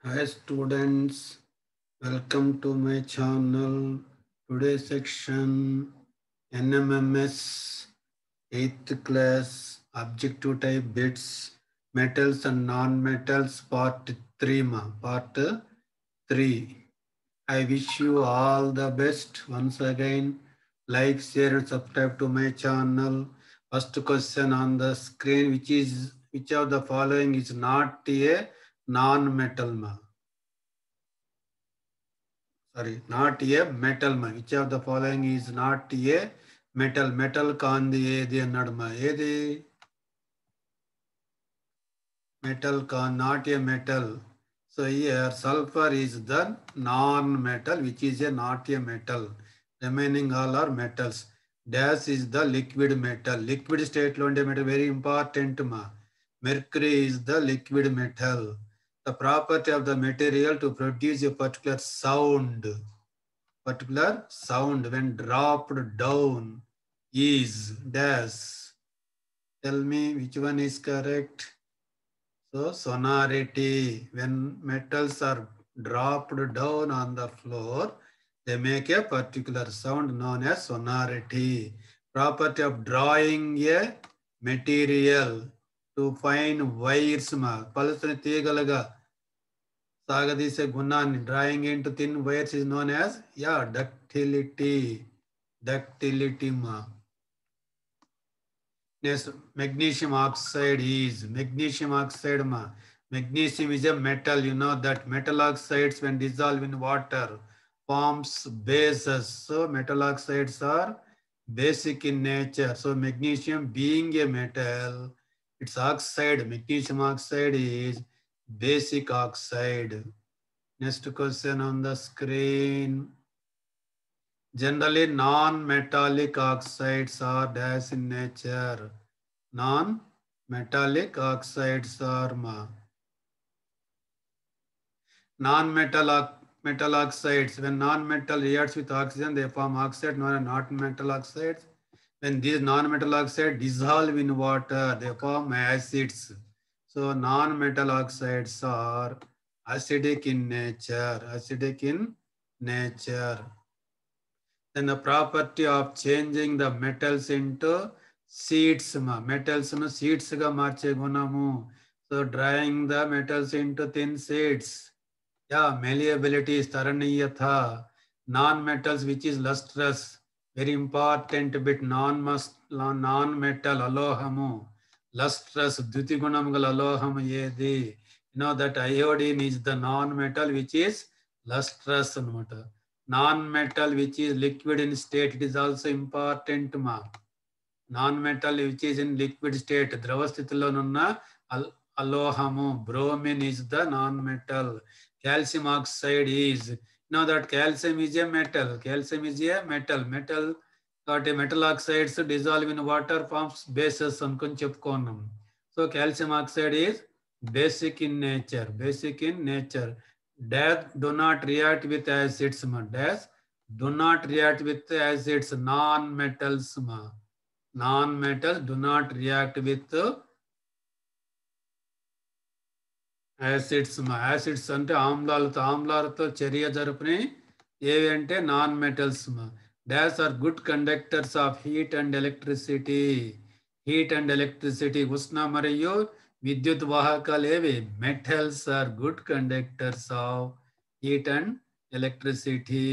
Hi students, welcome to my channel. Today's section NMMS 8th class objective type bits metals and non-metals part 3 part 3. I wish you all the best once again. Like, share and subscribe to my channel. First question on the screen, which of the following is not a non-metal? Sorry, not a metal. Which of the following is not a metal? Metal కాంది ఏది అన్నాడు ఏది metal not a metal. So here sulfur is the non-metal, which is a not a metal. Remaining all are metals. Dash is the liquid metal. Liquid state lo unde metal very important Mercury is the liquid metal. The property of the material to produce a particular sound when dropped down is dash. Tell me which one is correct. So sonority, when metals are dropped down on the floor, they make a particular sound known as sonority. Property of drawing a material to find wires పలుచని తీగలుగా సాగదీసే గుణాన్ని drawing into thin wires is known as ductility. Ductility Next, magnesium oxide is magnesium oxide Magnesium is a metal. You know that metal oxides when dissolved in water forms bases. So metal oxides are basic in nature. So magnesium being a metal, its oxide, magnesium oxide is basic oxide. Next question on the screen. Generally, non-metallic oxides are dash in nature. Non-metallic oxides are non-metal oxides. When non-metal reacts with oxygen, they form oxide known as non-metal oxides. When these non-metal oxides dissolve in water, they form acids. So non-metal oxides are acidic in nature. Acidic in nature. Then the property of changing the metals into seeds. Metals seeds ga marche gunamu. So drying the metals into thin seeds. Malleability is taraniyatha. Non-metals which is lustrous. Very important bit. Non-metal alohamu. Lustrous. Dhuti gunamgal aloham yedi. You know that iodine is the non-metal which is lustrous. Non-metal which is liquid in state, it is also important Non-metal which is in liquid state, Dravastitulonunna alohamu, bromine is the non-metal. Calcium oxide is, you know that calcium is a metal. Calcium is a metal. Metal got a metal oxides dissolve in water forms bases అనుకొని చెప్పుకున్నాం. So calcium oxide is basic in nature. Basic in nature. Dash do not react with acids. Dash do not react with acids. Non-metals. Non-metals do not react with acids. Acids ante ఆమ్లాలతో చర్య జరుపుని ఏవి అంటే non metals Dash are good conductors of heat and electricity. Heat and electricity. ఉష్ణ మరియు విద్యుత్ వాహకాలు ఏవి metals are good conductors of heat and electricity.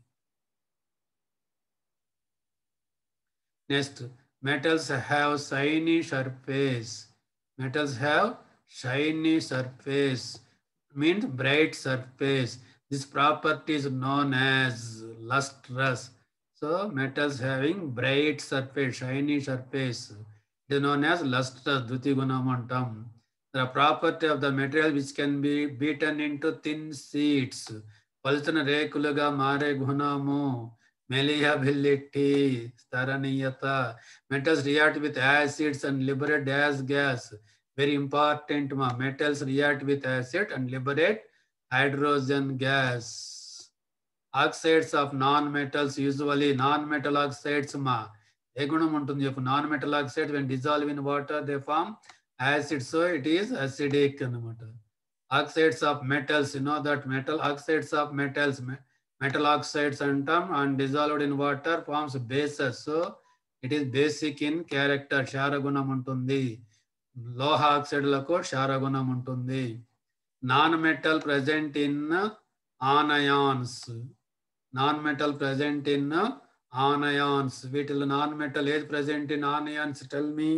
Next, metals have shiny surface. Metals have shiny surface, means bright surface. This property is known as lustrous. So metals having bright surface, shiny surface, it is known as lustrous. Dhuti gunam antam. The property of the material which can be beaten into thin sheets. పలుచన రేకులుగా మారే గుణము malleability, staraniyata. Metals react with acids and liberate gas. Very important. Metals react with acid and liberate hydrogen gas. Oxides of non-metals, usually non-metal oxides ఏ గుణం ఉంటుంది చెప్పు non-metal oxides when dissolve in water they form acid, so it is acidic అన్నమాట. Oxides of metals, you know that metal oxides of metals, metal oxides and dissolved in water forms bases. So it is basic in character. క్షారగుణం ఉంటుంది. లోహ ఆక్సైడ్లకు క్షారగుణం ఉంటుంది. Non metal present in anions. Non metal present in anions. వీటిలో non metal ఏది present in anions? Tell me.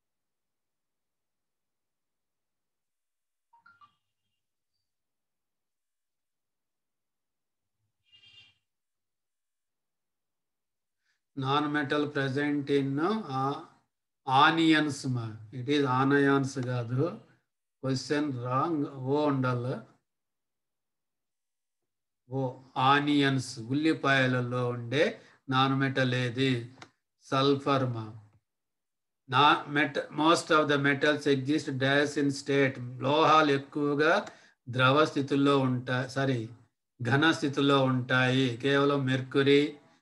Non-metal present in onions. It is anions కాదు. Question wrong. ఓ ఉండాలి. ఓ ఆనియన్స్ ఉల్లిపాయలలో ఉండే నాన్ మెటల్ ఏది? Sulphur. Most of the metals exist dash in state. లోహాలు ఎక్కువగా ద్రవ స్థితిలో ఉంటాయి, ఘన స్థితిలో ఉంటాయి. కేవలం మెర్క్యూరీ,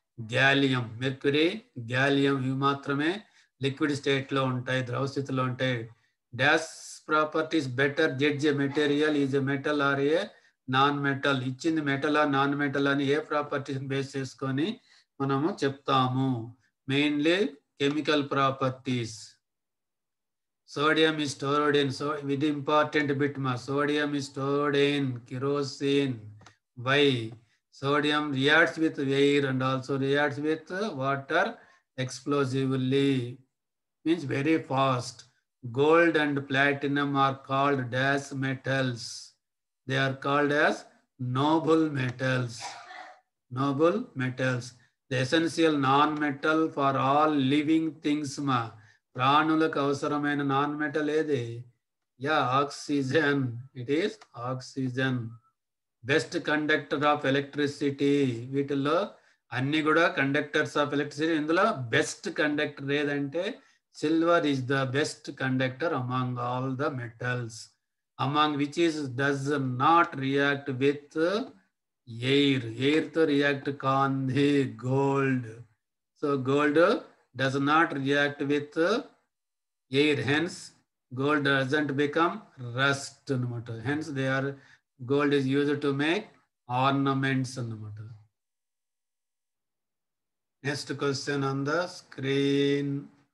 గ్యాలియం ఇవి మాత్రమే లిక్విడ్ స్టేట్ లో ఉంటాయి, ద్రవ స్థితిలో ఉంటాయి. Dash properties better judge a material is a metal or a non metal. ఇచ్చింది మెటల్ ఆర్ నాన్ మెటల్ అని ఏ ప్రాపర్టీస్ బేస్ చేసుకొని మనము చెప్తాము? Mainly chemical properties. Sodium is stored in, so with important bit sodium is stored in kerosene. Why? Sodium reacts with air and also reacts with water explosively, means very fast. Gold and platinum are called dash metals. They are called as noble metals. Noble metals. The essential non-metal for all living things ప్రాణులకు అవసరమైన non metal ఏది? Oxygen. It is oxygen. Best conductor of electricity. వీటిల్లో అన్ని కూడా conductors of electricity. ఇందులో best conductor ఏదంటే silver is the best conductor among all the metals, among which is does not react with air to react కాంది gold. So gold does not react with air, hence gold doesn't become rust anamata. Hence gold is used to make ornaments anamata. Next question on the screen.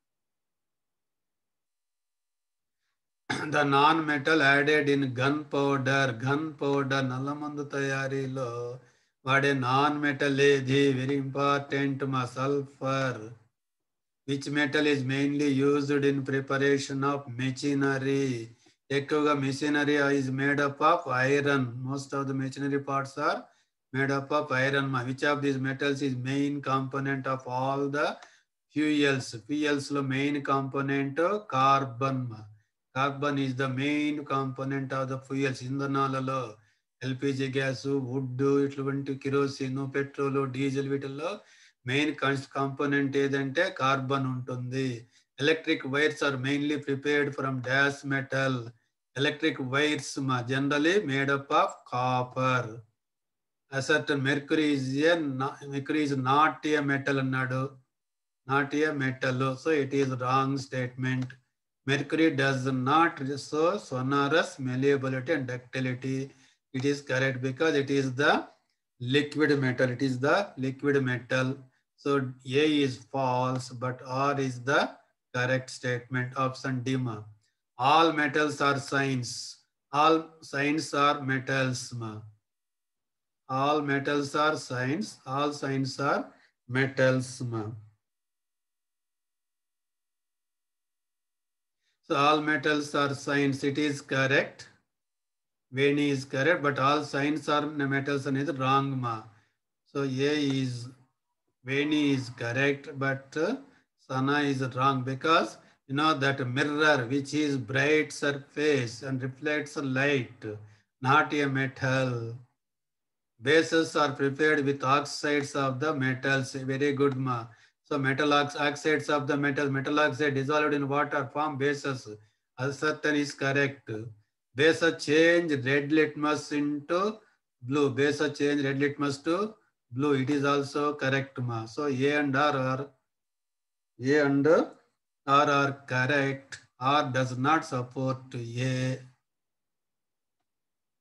The non-metal added in gunpowder. నల్లమందు తయారీలో వాడే non metal ఏది? Very important sulphur. Which metal is mainly used in preparation of machinery. ఎక్కువగా machinery is made up of iron. Most of the machinery parts are made up of iron. Which of these metals is main component of all the fuels. Fuels లో main component carbon. Carbon is the main component of the fuels. ఇంధనాలలో LPG gas, wood, ఇటువంటి kerosene, petrol, diesel వీటిల్లో main component ఏదంటే carbon ఉంటుంది. Electric wires are mainly prepared from dash metal. Electric wires generally made up of copper. Assertion mercury is not a metal అన్నాడు. Not a metal. So it is wrong statement. Mercury does not show sonorous malleability and ductility. It is correct because it is the liquid metal. It is the liquid metal. So A is false, but R is the correct statement. Option D. All metals are signs. All signs are metals. All metals are signs. All signs are metals. So all metals are signs. It is correct. Veni is correct, but all signs are metals and is wrong. So A is Veni is correct, but Sana is wrong because you know that mirror which is bright surface and reflects light, not a metal. Bases are prepared with oxides of the metals. Very good. So metal oxides of the metal oxide dissolved in water form bases. Asartan is correct. Base change red litmus into blue. Base change red litmus to blue. It is also correct. So A and R are correct. R does not support A.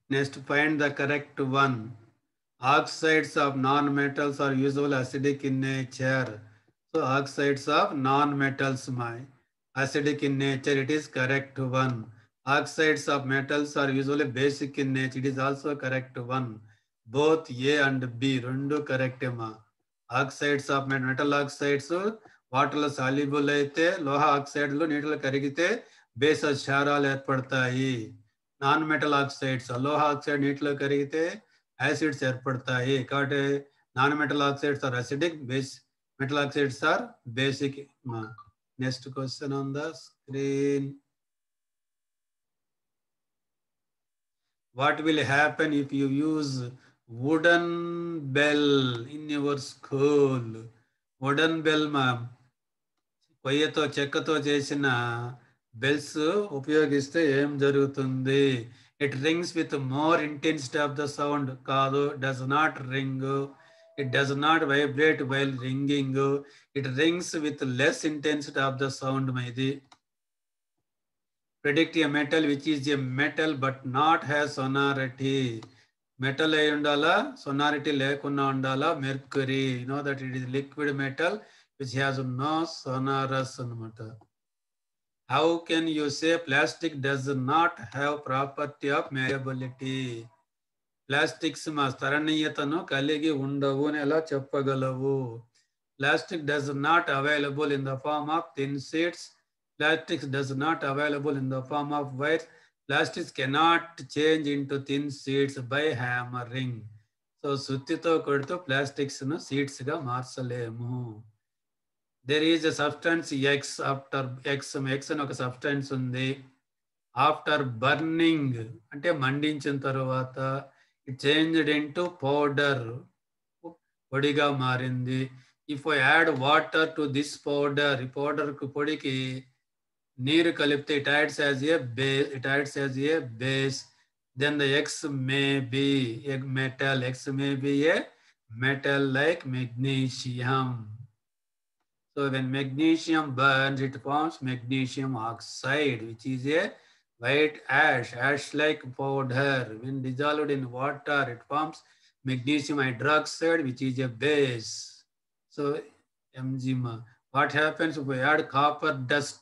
Next, find the correct one. Oxides of non-metals are usually acidic in nature. So oxides of non-metals, my acidic in nature, it is correct one. Oxides of metals are usually basic in nature, it is also correct one. Both A and B, rendu correct ma. Oxides of metal oxides, వాటర్లో soluble అయితే లోహ ఆక్సైడ్లు నీటిలో కరిగితే base క్షారాలు ఏర్పడతాయి. Non metal oxides లోహ oxide నీటిలో కరిగితే యాసిడ్స్ ఏర్పడతాయి. కాబట్టి non metal oxides are acidic, base metal oxides are basic. Next question on the screen. What will happen if you use wooden bell in your school? Wooden bell మా కొయ్యతో చెక్కతో చేసిన bells ఉపయోగిస్తే ఏం జరుగుతుంది? It rings with more intensity of the sound. కాదు, does not ring. It does not vibrate while ringing. It rings with less intensity of the sound. ఇది predict a metal which is a metal but not has sonority. Metal అయి ఉండాలా, sonority లేకుండా ఉండాలా. Mercury, you know that it is liquid metal which has no sonorous anamata. How can you say plastic does not have property of malleability? Plastics ma taraniyatanu kaligi undavu ani ela cheppagalavu. Plastic does not available in the form of thin sheets. Plastic does not available in the form of wires. Plastics cannot change into thin sheets by hammering. So suttito kodtu plastics nu sheets ga marchalemu. There is a substance X. After X అని ఒక substance ఉంది. After burning అంటే మండించిన తర్వాత it changed into powder, పొడిగా మారింది. If I add water to this powder, ఈ powder కు పొడికి నీరు కలిపితే it adds as a base. Then the X may be a metal. X may be a metal like magnesium. So when magnesium burns, it forms magnesium oxide, which is a white ash-like powder. When dissolved in water, it forms magnesium hydroxide, which is a base. So MgMa. What happens if we add copper dust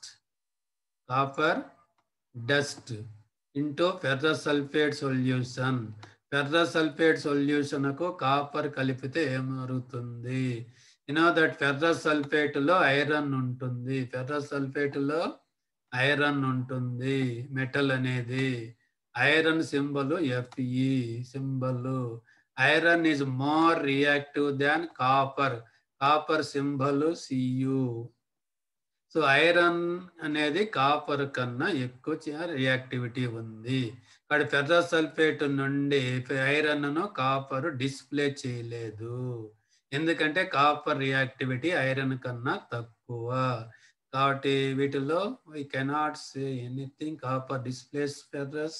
into ferrous sulfate solution? Ferrous sulfate solution ku copper kalipite em jarugutundi? You know that ferrous sulfate లో iron ఉంటుంది. Ferrous sulphate లో iron ఉంటుంది. Metal అనేది iron symbol Fe symbol. Iron is more reactive than copper. Copper symbol Cu. So iron అనేది copper కన్నా ఎక్కువ reactivity ఉంది. కానీ ఫెర్రస్ సల్ఫేట్ నుండి ఐరన్ ను కాపర్ డిస్ప్లే చేయలేదు. ఎందుకంటే కాపర్ రియాక్టివిటీ ఐరన్ కన్నా తక్కువ. కాబట్టి వీటిలో we cannot say anything. Copper displays ferrous.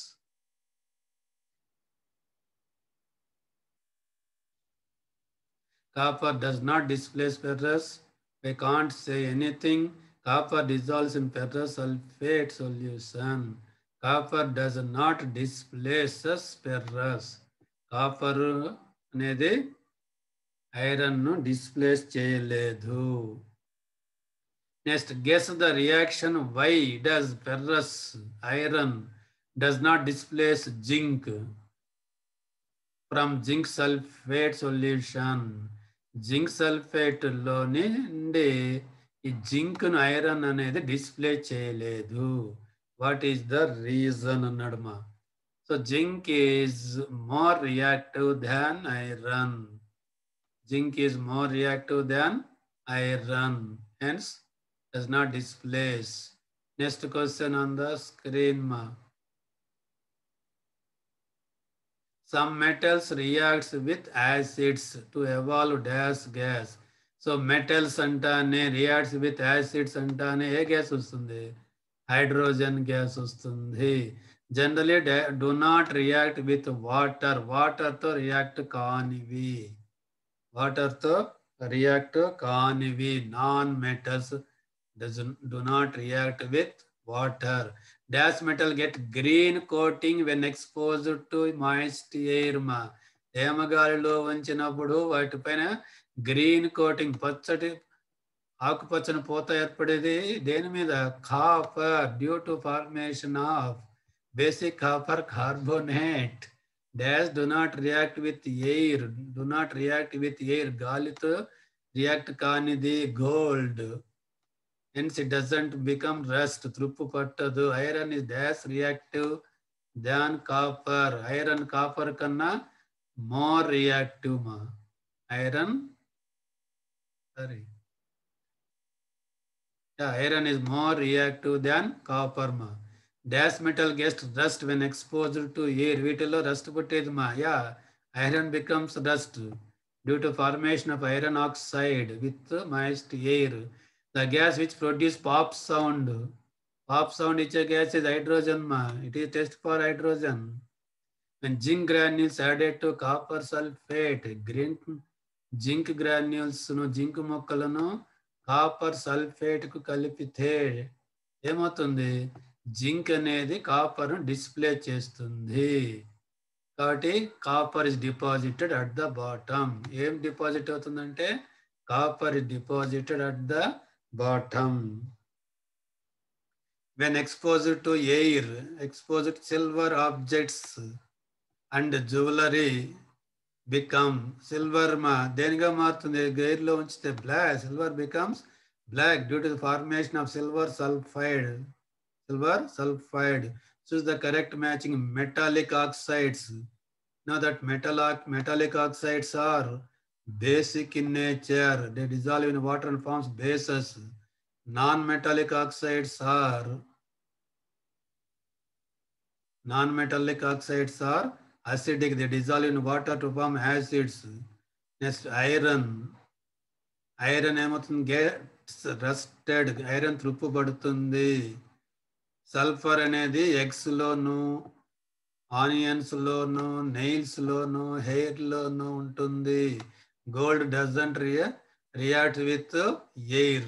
Copper does not displace ferrous. We can't say anything. Copper dissolves in ferrous sulfate solution. Copper does not displace ferrous. Copper అనేది iron ను displace చేయలేదు. Next guess the reaction. Why does ferrous iron does not displace zinc from zinc sulphate solution? Zinc sulphate లో నుండి ఈ zinc ను iron అనేది display చేయలేదు. What is the reason అన్నాడు మా. So zinc is more reactive than iron. Zinc is more reactive than iron, hence does not displace. Next question on the screen. Some metals reacts with acids to evolve dash gas. So metals antane reacts with acids antane ఏ gas వస్తుంది? Hydrogen gas వస్తుంది. Generally do not react with water. Water తో react కానివి. వాటర్తో react కానివి non metals do not react with water. Dash metal get green coating when exposed to moist air మా తేమగాలిలో ఉంచినప్పుడు వాటిపైన గ్రీన్ కోటింగ్ పచ్చటి ఆకుపచ్చని పూత ఏర్పడేది దేని మీద copper due to formation of basic copper carbonate dash do not react with air do not react with air గాలితో రియాక్ట్ కానిది gold hence it doesn't become rust తుప్పు పట్టదు iron is dash reactive than copper iron copper కన్నా more reactive మా iron sorry yeah iron is more reactive than copper మా dash metal gets rust when exposed to air వీటిలో rust పుట్టేది మా yeah iron becomes rust due to formation of iron oxide with moist air. The gas which produce pop sound is a gas is hydrogen ma. It is test for hydrogen. When zinc granules added to copper sulfate, green zinc granules no zinc మొక్కలను copper sulphate కు కలిపితే ఏమవుతుంది zinc అనేది copper display చేస్తుంది కాబట్టి copper is deposited at the bottom ఏం deposit అవుతుందంటే copper is deposited at the bottom when exposed to air exposed silver objects and jewelry become silver ma deniga marutundi air lo unchite black silver becomes black due to the formation of silver sulfide choose the correct matching metallic oxides. Now that metallic oxides are basic in nature, they dissolve in water and forms bases. Non-metallic oxides are acidic, they dissolve in water to form acids. Next, iron gets rusted, iron తుప్పు పడుతుంది. Sulphur అనేది eggs లోను onions లోను nails లోను hair లోను ఉంటుంది. Gold doesn't react with air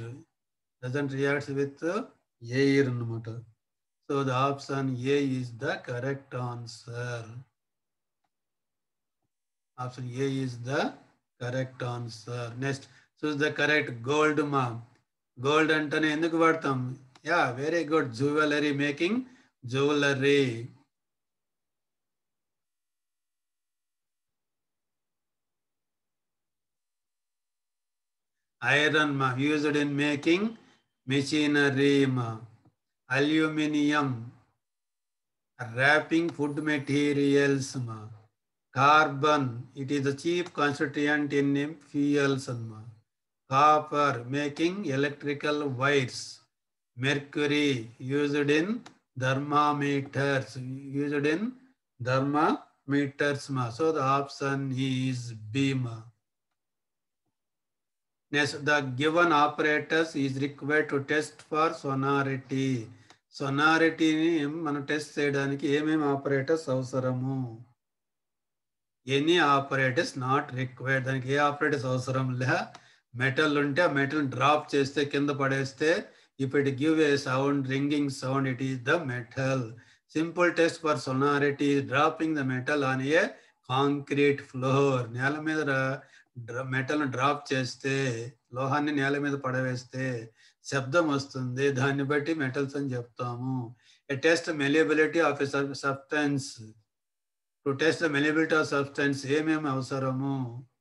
అన్నమాట. So the option A is the correct answer. Option A is the correct answer. Next choose the correct gold మా గోల్డ్ అంటేనే ఎందుకు వాడతాం? Yeah very good, jewellery, making jewellery. Iron ma used in making machinery ma. Aluminium wrapping food materials ma. Carbon it is a cheap constituent in fuels ma. Copper making electrical wires. Mercury used in thermometers ma. So the option is B ma. Next, the given apparatus is required to test for sonority. Sonority ni మనం test చేయడానికి ఏమేమి operators అవసరము? Any operators not required. దానికి ఏ operators అవసరం లే. Metal ఉంటే ఆ మెటల్ డ్రాప్ చేస్తే కింద పడేస్తే if it give a sound, ringing sound, it is the metal. Simple test for sonority is dropping the metal on a concrete floor. నేల మీద మెటల్ డ్రాప్ చేస్తే, లోహాన్ని నేల మీద పడవేస్తే శబ్దం వస్తుంది. దాన్ని బట్టి మెటల్స్ అని చెప్తాము. A test malleability of a substance. To test the malleability of substance ఏమేమి అవసరము?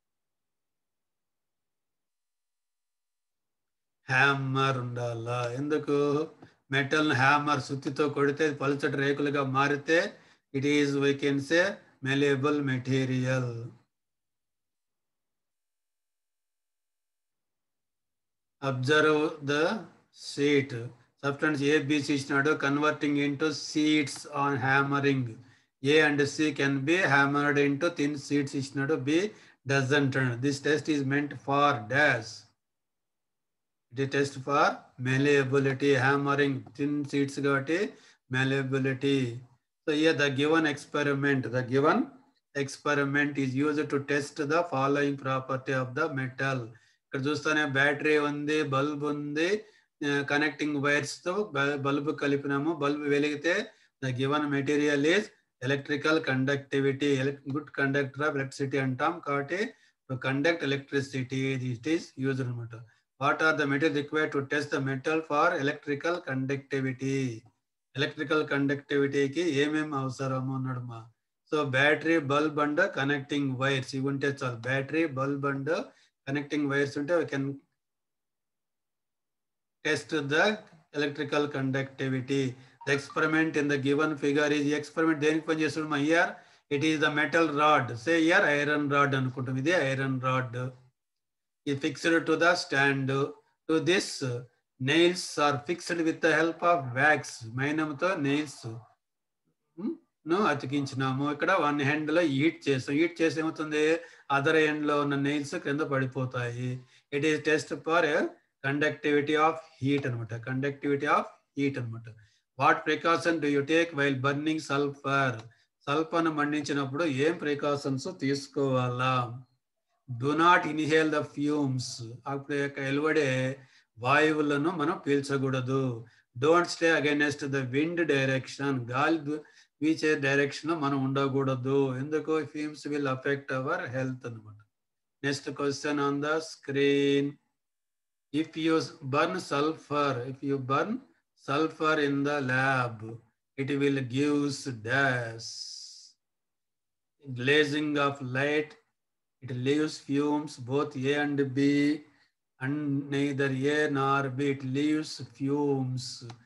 హ్యామర్ ఉండాలా. ఎందుకు? మెటల్ హ్యామర్ సుత్తితో కొడితే పలుచటి రేకులుగా మారితే it is we can say malleable material. Observe the sheet. Substance A, B, C ఇచ్చినాడు. Converting into sheets on hammering. A and C can be hammered into thin sheets ఇచ్చినాడు. B doesn't. This test is meant for dash. It is test for malleability. Hammering thin sheets కాబట్టి malleability. So here the given experiment is used to test the following property of the metal. ఇక్కడ చూస్తానే battery ఉంది, bulb ఉంది, connecting wires తో bulb కలిపినాము. Bulb వెలిగితే the given material is electrical conductivity, good conductor of electricity అంటాం. కాబట్టి to conduct electricity it is use అనమాట. What are the material required to test the metal for electrical conductivity? Electrical కండక్టివిటీకి ఏమేమి అవసరము అన్నాడు మా. So battery, bulb and connecting wires ఇవి ఉంటే చాలు. Battery, bulb and connecting wires ఉంటే we can test the electrical conductivity. The experiment in the given figure is experiment దేనికి పని చేస్తుంది మా? here it is the metal rod. say here iron rod అనుకుంటాం. ఇది iron rod is fixed to the stand. To this nails are fixed with the help of wax. మైనంతో nails ను అతికించినాము. ఇక్కడ one hand లో హీట్ చేస్తాం. Heat చేసి ఏమవుతుంది? Other end లో ఉన్న నెయిల్స్ కింద పడిపోతాయి. It is test for conductivity of heat అనమాట. కండక్టివిటీ ఆఫ్ హీట్ అనమాట. What precaution do you take while burning sulphur? సల్ఫర్ను మండించినప్పుడు ఏం ప్రికాషన్స్ తీసుకోవాలా? Do not inhale the fumes. అప్పుడు వెలువడే వాయువులను మనం పీల్చకూడదు. Don't stay against the wind direction. గాలి వీచే డైరెక్షన్ మనం ఉండకూడదు. ఎందుకు? Fumes will affect our health అనమాట. Next question on the screen. If you burn sulphur in the lab it will gives dash glazing of light. It leaves fumes both A and B, and neither A nor B. It leaves fumes.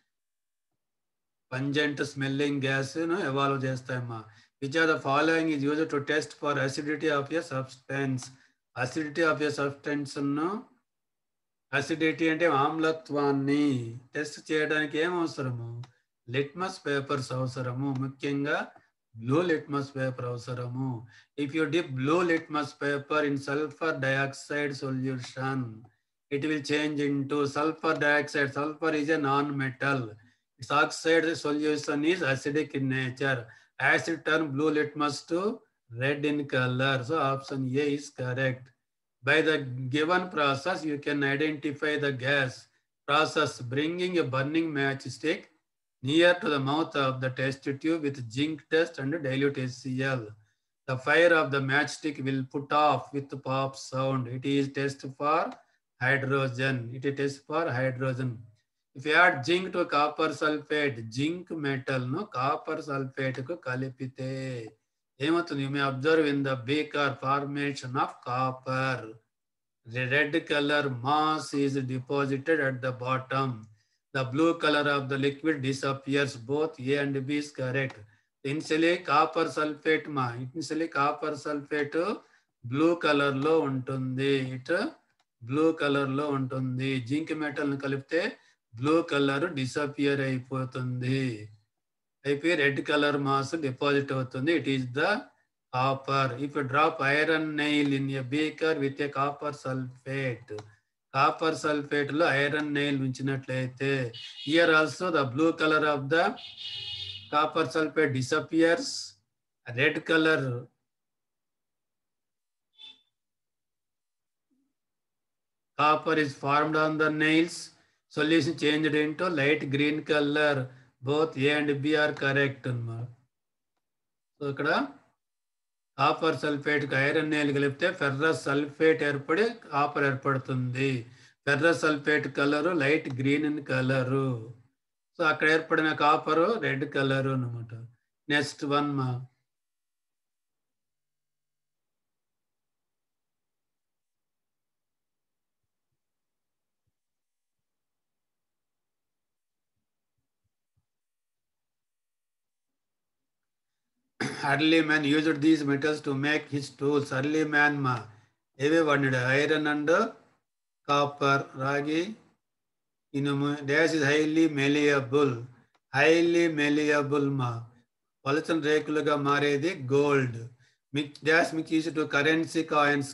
Pungent smelling gas evolve చేస్తాయమ్మా. Which are the following is used to test for acidity of a substance? Acidity of a substance acidity అంటే ఆమ్లత్వాన్ని test చేయడానికి ఏం అవసరము? Litmus papers అవసరము. ముఖ్యంగా blue litmus paper అవసరము. If you dip blue litmus paper in sulphur dioxide solution it will change into sulfur dioxide. Sulfur is a non-metal. Its oxide solution is acidic in nature. Acid turn blue litmus to red in color. So option A is correct. By the given process, you can identify the gas process. Bringing a burning matchstick near to the mouth of the test tube with zinc dust and dilute HCl. The fire of the matchstick will put off with pop sound. It is test for hydrogen. It is test for hydrogen. If you add zinc to copper sulfate, zinc metal no copper sulfate ku kalipite ఏమవుతుంది? You may observe in the beaker formation of copper. The red color mass is deposited at the bottom. The blue color of the liquid disappears. Both A and B is correct. Initially copper sulfate blue color లో ఉంటుంది. Blue colour లో ఉంటుంది. Zinc metal ను కలిపితే blue colour disappear అయిపోతుంది. అయిపోయి red colour mass deposit అవుతుంది. It is the copper. If you drop iron nail in a beaker with a copper sulphate, copper sulphate లో ఐరన్ నెయిల్ ఉంచినట్లయితే here also the blue colour of the copper sulphate disappears. Red colour copper is formed on the nails. Solution changed into light green color. Both A and B are correct. So ikkada copper sulfate ku iron nail kalipte ferrous sulfate ఏర్పడి copper ఏర్పడుతుంది. ferrous sulfate color light green in color. So అక్కడ ఏర్పడిన copper red colour అన్నమాట. Next one మా. Early man used these metals to make his tools. Early man ma ఏవే వాడినాడు? Iron and copper, రాగి, ఇనుము. Dash is highly malleable. Highly malleable మా పలుచని రేకులుగా మారేది gold. Dash mix use to currency coins.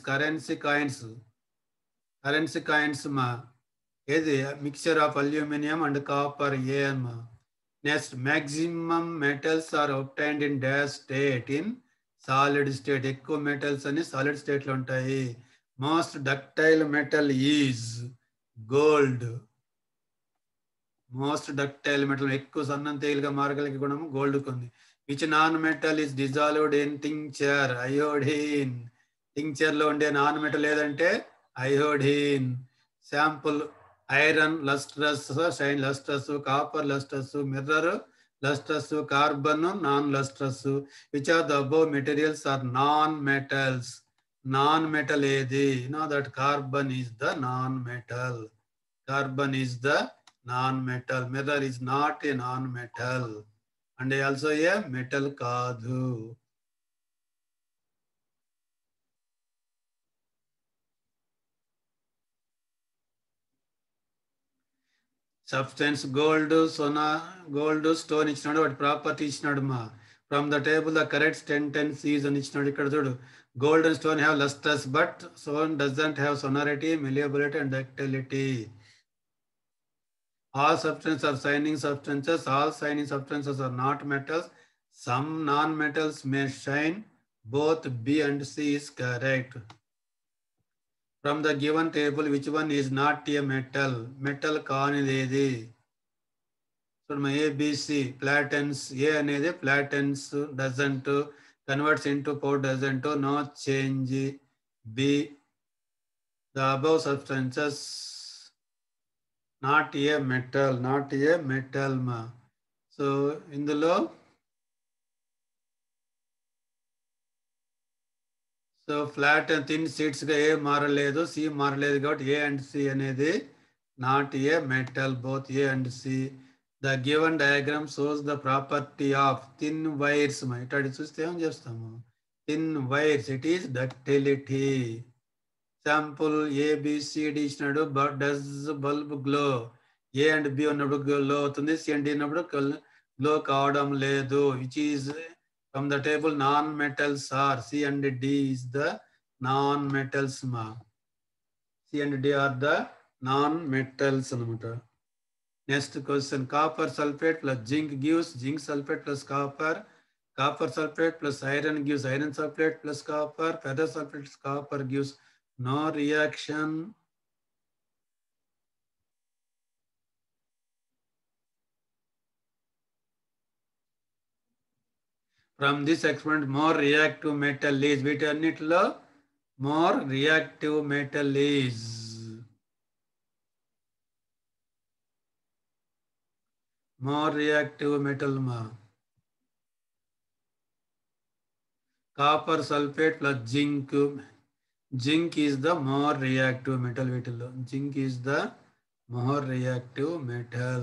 Currency coins మా ఏది? Mixture of aluminium and copper A మా. Next, maximum metals are obtained in dash state, in solid state. ఎక్కువ metals అని solid state లో ఉంటాయి. Most ductile metal is gold. Most ductile metal ఎక్కువ సన్నం తేలిక మార్గలికి గుణము గోల్డ్ కుంది. Which non metal is dissolved in tincture? Iodine. Tincture లో ఉండే నాన్ మెటల్ ఏదంటే iodine. Sample iron lustrous, shine lustrous, copper lustrous, mirror lustrous, carbon non lustrous. Which are the above materials are non metals? Non metal ఏది? Know that carbon is the non metal. Carbon is the non-metal. Mirror is not a non-metal. And also a metal కాదు. Substance gold, sona, gold, stone ఇచ్చినాడు, వాటి property ఇచ్చినాడు మా. From the table the correct sentence is అని ఇచ్చినాడు. ఇక్కడ చూడు, gold and stone have lustrous but stone doesn't have sonority, malleability and ductility. All substances are shining substances. All shining substances are not metals. Some non-metals may shine. Both B and C is correct. From the given table, which one is not a metal? Metal కానిదేది? So my A, B, C. Platens. A అనేది platens, doesn't, converts into powder, doesn't, no change. B, the above substances not a metal, not a metal ma. So ఇందులో so flat and thin షీట్స్గా A మారలేదు, C మారలేదు, కాబట్టి A and C అనేది not a metal, both A and C. The given diagram shows the property of thin wires. ఇటు చూస్తే ఏం చేస్తాము? Thin wires, it is ductility. Sample A B C D ఇచ్చినాడు. Does bulb glow? A and B ఉన్నప్పుడు glow అవుతుంది, C and D ఉన్నప్పుడు glow కావడం లేదు. Which is from the table non-metals are? C and D is the non-metals ma. C and D are the non-metals anamata. Next question, copper sulfate plus zinc gives zinc sulfate plus copper. Copper sulfate plus iron gives iron sulfate plus copper. Feather sulfate plus copper gives no reaction. From this experiment, more reactive metal is. వీటన్నిటిలో more reactive metal is. More reactive metal ma. Copper sulfate plus zinc. Zinc is the more reactive metal. వీటిల్లో zinc is the more reactive metal.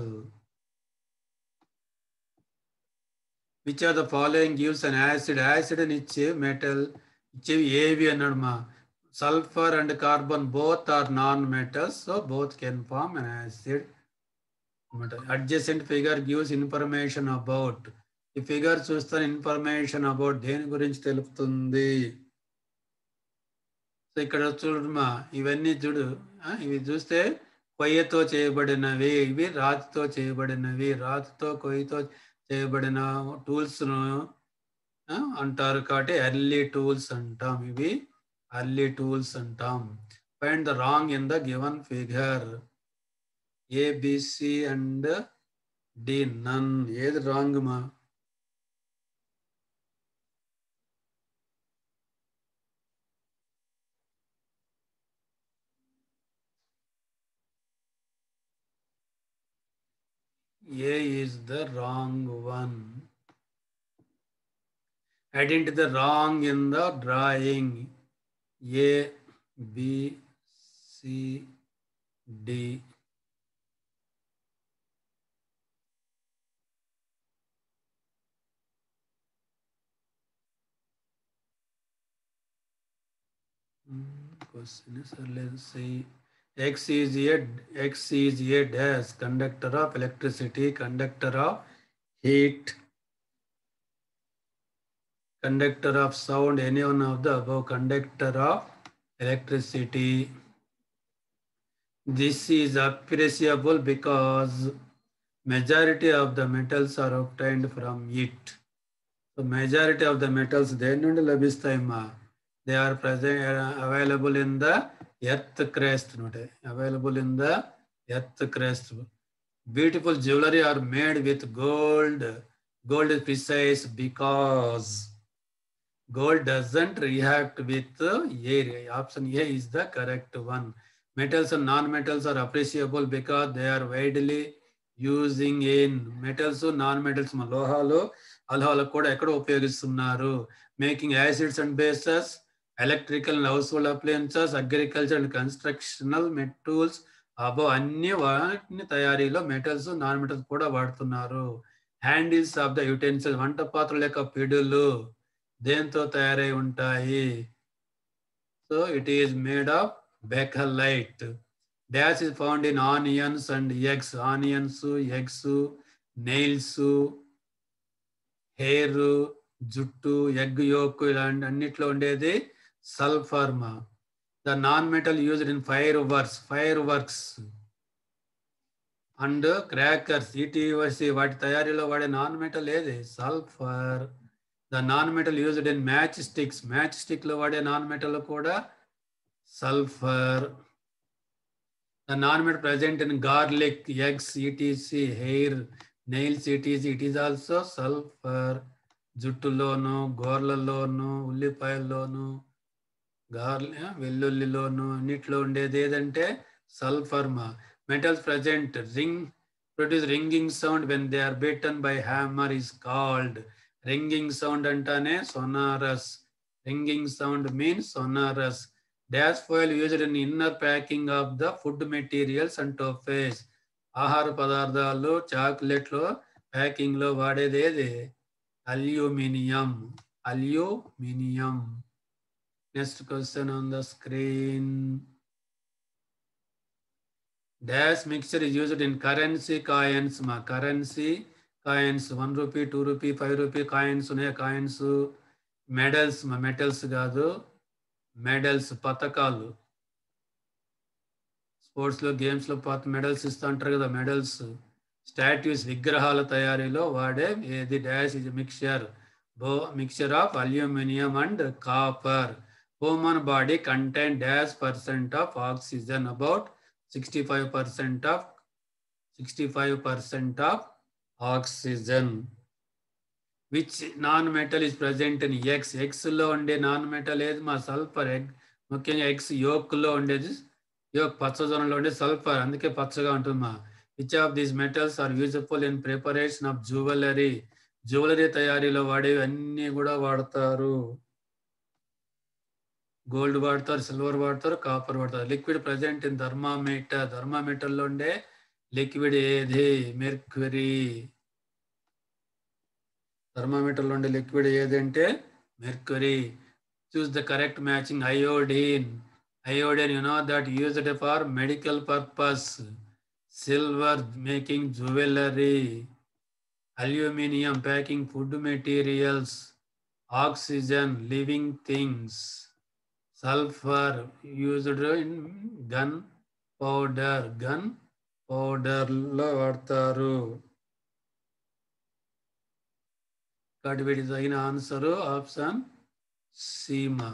Which are the following gives an acid? Acid అని ఇచ్చే metal ఇచ్చేవి ఏవి అన్నాడు మా. Sulphur and carbon both are non-metals, so both can form an acid. Adjacent figure gives information about. ఈ figure చూస్తే information about దేని గురించి తెలుపుతుంది. సో ఇక్కడ చూడమా, ఇవన్నీ చూడు, ఇవి చూస్తే కొయ్యతో చేయబడినవి, ఇవి రాతితో చేయబడినవి. రాతితో కొయ్యతో చేయబడిన టూల్స్ అంటారు, కాబట్టి ఎర్లీ టూల్స్ అంటాం. ఇవి ఎర్లీ టూల్స్ అంటాం. Find the wrong in the given figure. A B C and D none. ఏది రాంగ్ మా? A is the wrong one. Identify the wrong in the drawing. A, B, C, D. Question is, let's see. X is a dash, conductor of electricity, conductor of heat, conductor of sound, any one of the above, conductor of electricity. This is appreciable because majority of the metals are obtained from it. So majority of the metals దేని నుండి లభిస్తాయమ్మా? They are present, available in the earth crust. Available in the earth crust. Beautiful jewelry are made with gold. Gold is precise because gold doesn't react with air. Option A is the correct one. Metals and non-metals are appreciable because they are widely using in metals, non-metals, లోహాలు అలోహాలు కూడా ఎక్కడ ఉపయోగిస్తున్నారు. Making acids and bases, electrical and household appliances, agriculture and constructional tools. అబో అన్ని వాటిని తయారీలో metals non metals కూడా వాడుతున్నారు. Handles of the utensil వంట పాత్రల యొక్క పిడులు దేంతో తయారై ఉంటాయి. So it is made of bakelite. Dash is found in onions and eggs. Onions, eggs, nails, hair, జుట్టు, ఎగ్ యోక్ ఇలాంటి అన్నిట్లో ఉండేది sulphur. The non metal used in fireworks and crackers. ఈటీవసి వాటి తయారీలో వాడే నాన్ మెటల్ ఏది? Sulphur. The non metal used in matchsticks. Matchstick లో వాడే నాన్ మెటల్ కూడా sulphur. The non metal present in garlic, eggs, etc, hair, nails, ETC. It is also sulphur. జుట్టులోను, గోర్లలోను, ఉల్లిపాయల్లోను, వెల్లుల్లిలోను అన్నిట్లో ఉండేది ఏదంటే sulphur. Metals present produce ringing sound when they are beaten by hammer is called. Ringing sound antane sonorous. Ringing sound means sonorous. Dash foil used in inner packing of the food materials and toffees. ఆహార పదార్థాలు chocolate లో packing లో వాడేది ఏది? Aluminium. Aluminium. Next question on the screen. Dash mixture is used in currency coins. Currency coins 1 rupee, 2 rupee, 5 rupee coins ఉన్నాయి. Coins. Medals metals కాదు, medals పతకాలు. Sports లో గేమ్స్ లో మెడల్స్ ఇస్తూ ఉంటారు కదా, మెడల్స్. స్టాట్యూస్ విగ్రహాల తయారీలో వాడే ఏది? Dash is mixture of aluminium and copper. Human body contain dash % of oxygen. About 65% of oxygen. Which non-metal is present in eggs? Eggs లో ఉండే నాన్ మెటల్ ఏది? సల్ఫర్. ఎగ్ ముఖ్యంగా ఎగ్స్ యోక్ లో ఉండేది, యోక్ పచ్చదనంలో ఉండే సల్ఫర్, అందుకే పచ్చగా ఉంటుంది. Which of these metals are useful in preparation of jewellery? Jewellery తయారీలో వాడేవి అన్ని కూడా వాడతారు. గోల్డ్ వాడతారు, సిల్వర్ వాడతారు, కాపర్ వాడతారు. Liquid present in thermometer. థర్మామీటర్లో ఉండే లిక్విడ్ ఏది? మెర్క్యూరీ. థర్మామీటర్లో ఉండే లిక్విడ్ ఏదంటే mercury. Choose the correct matching. Iodine. Iodine you know that used for medical purpose. Silver making jewellery. Aluminium packing food materials. Oxygen living things. Sulphur used in gun powder. Gun పౌడర్లో వాడతారు. కాబట్టి వీటి తగిన answer option సీమా.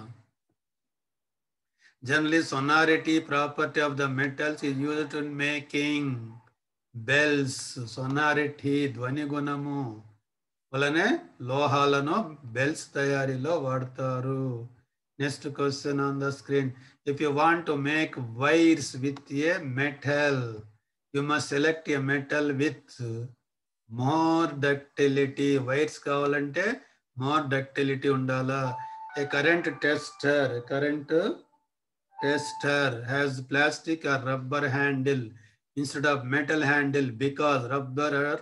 Generally sonority property of the metals is used in making bells. sonority ధ్వని గుణము వలనే లోహాలను bells తయారీలో వాడతారు. Next question on the screen. If you want to make wires with a metal, you must select a metal with more ductility. Wires కావాలంటే more ductility ఉండాలా. A current tester has plastic or rubber handle instead of metal handle because rubber or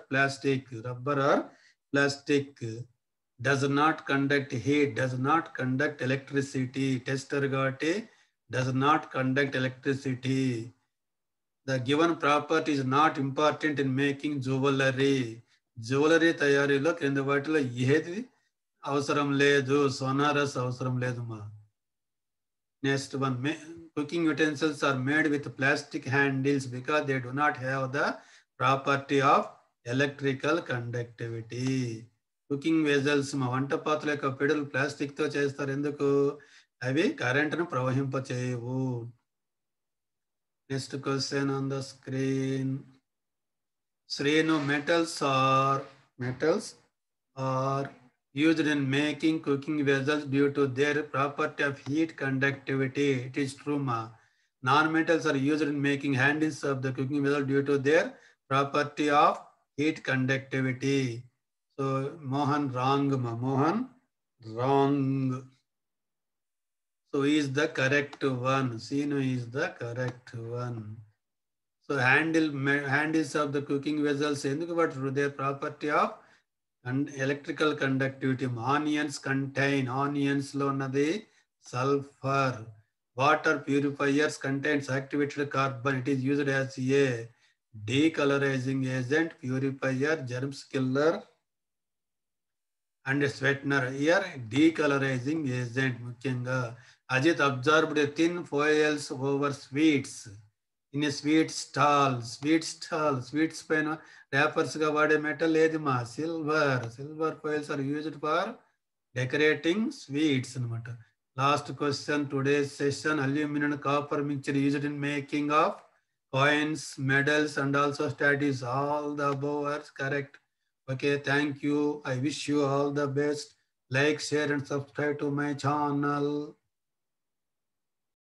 plastic does not conduct heat, does not conduct electricity. Tester gati does not conduct electricity. The given property is not important in making jewelry. Jewelry తయారీలో కింద వాటిలో ఏది అవసరం లేదు? sonorous అవసరం లేదు మా. Next one. Cooking utensils are made with plastic handles because they do not have the property of electrical conductivity. Cooking vessels వంట పాత్రల యొక్క పిడులు ప్లాస్టిక్ తో చేస్తారు. ఎందుకు? అవి కరెంటును ప్రవహింపచేయవు. Next question on the screen. Srenu, metals are used in making cooking vessels due to their property of heat conductivity. It is true, ma. Non-metals are used in making handles of the cooking vessel due to their property of heat conductivity. So Mohan wrong, ma. Mohan wrong. So he is the correct one. Sinu is the correct one. So handles of the cooking vessels ఎందుకు పట్టరు their property of and electrical conductivity. Onions contain onions లో ఉన్నది sulfur. Water purifiers contains activated carbon. It is used as a decolorizing agent, purifier, germs killer and sweetener. Here decolorizing agent ముఖ్యంగా Ajit observed thin foils over sweets. In a sweets పైన wrappers గా వాడే metal ఏది మా silver foils are used for decorating sweets అనమాట. Last question today's session, aluminum and copper mixture used in making of coins, medals and also statues. All the above are correct. Okay, thank you. I wish you all the best. Like, share and subscribe to my channel.